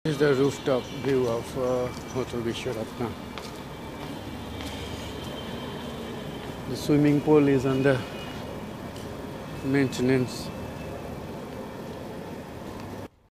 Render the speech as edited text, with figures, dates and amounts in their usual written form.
This is the rooftop view of Hotel Vishwaratna. The swimming pool is under maintenance.